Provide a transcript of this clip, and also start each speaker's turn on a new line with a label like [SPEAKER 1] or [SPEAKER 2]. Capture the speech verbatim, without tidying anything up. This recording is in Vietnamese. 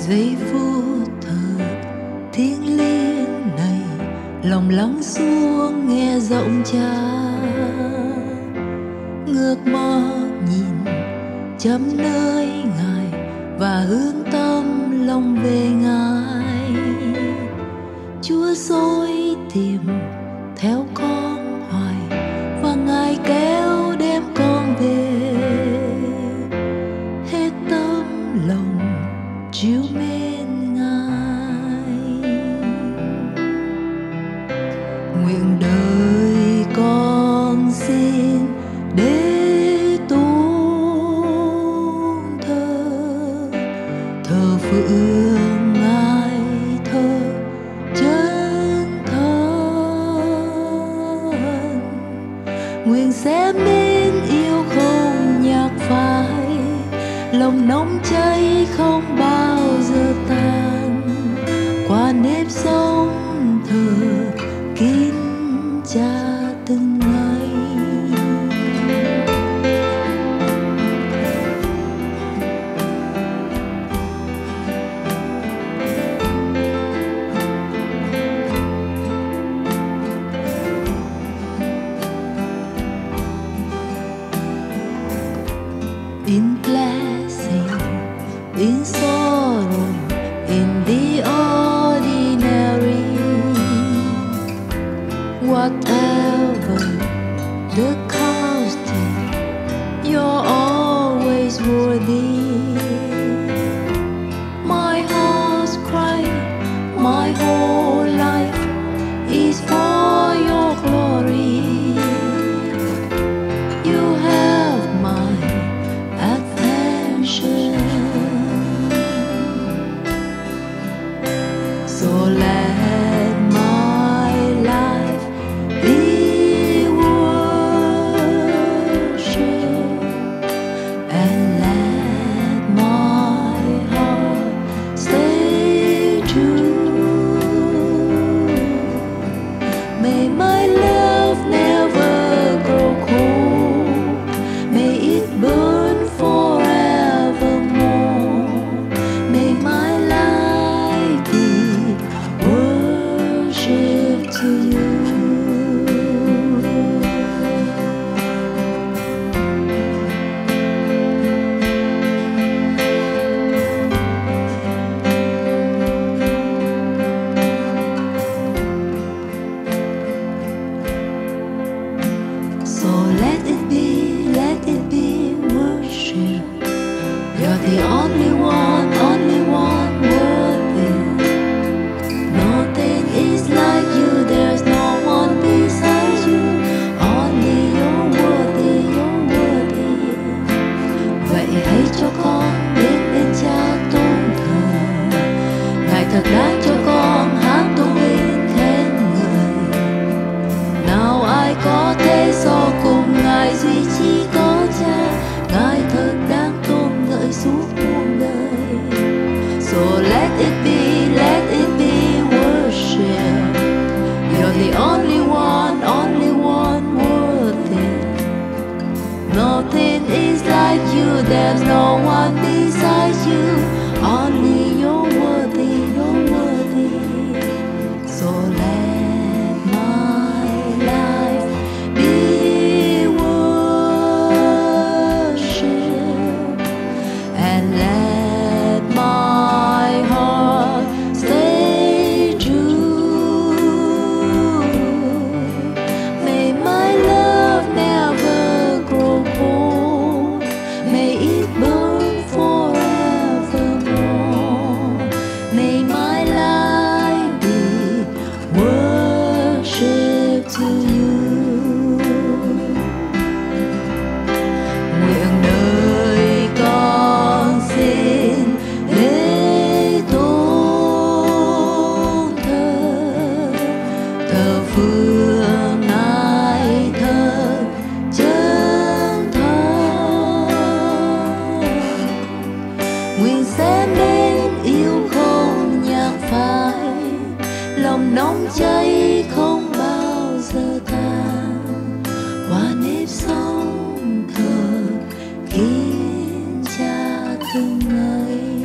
[SPEAKER 1] giây phút thật thiêng liêng này, lòng lắng xuống nghe giọng cha. Ngước mắt nhìn chấm nơi Ngài và hướng tâm lòng về Ngài. Chúa dõi tìm theo con hoài và Ngài kéo đem con về. Hết tâm lòng chiếu mến Ngài. Nguyện đời con xin để tôn thờ, thờ phượng Ngài thờ chân thân. Nguyện sẽ mến yêu không nhạt phai, lòng nóng cháy không bao giờ tan. Qua nếp sống thờ kín cha từng ngày. In blessing, in sorrow, in the ordinary, whatever the costing, you're always worthy. My heart's cry, my whole life is for your glory. You have my attention, so let my life be worship, and let my heart stay true. May my love never grow cold, may it burn forevermore. May my life be worship to you. So let it be, let it be worship. You're the only one, only one worthy. Nothing is like you, there's no one beside you. Only you're worthy, you're worthy. Vậy hãy cho con biết đến cha tôn thờ. Ngài thật đáng cho con hát tôn vinh khen người. Nào ai có thể so cùng Ngài, duy chỉ có cha. Ngài thật đáng tôn ngợi suốt muôn đời. So let it be, let it be worship. You're the only one, only one worthy. Nothing is like you, there's no one beside you. Only you're worthy, you're worthy. So let my life be worship, and let my heart stay true. May my love never grow cold, may it burn forevermore. May my life be worship to you. Nguyện đời con xin để tôn thờ, thờ phượng Ngài thờ chân thân. Nguyện sẽ mến yêu không nhạt phai, lòng nóng cháy không bao giờ tan. Qua nếp sống thờ kín cha từng ngày.